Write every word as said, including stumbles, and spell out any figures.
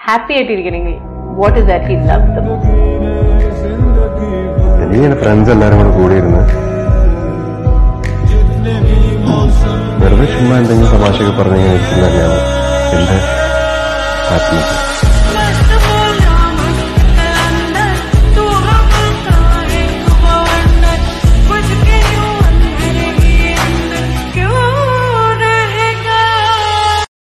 Happy ആയിട്ടിരിക്കണമെങ്കിൽ what is that he love the most? എനിക്കിങ്ങനെ friends എല്ലാവരും കൂടെ കൂടിയിരുന്ന് വെറുതെ ചുമ്മാ എന്തെങ്കിലും തമാശയൊക്കെ പറഞ്ഞിങ്ങനെ ഇരിക്കുന്ന തന്നെയാണ് എന്റെ ഹാപ്പിനെസ്.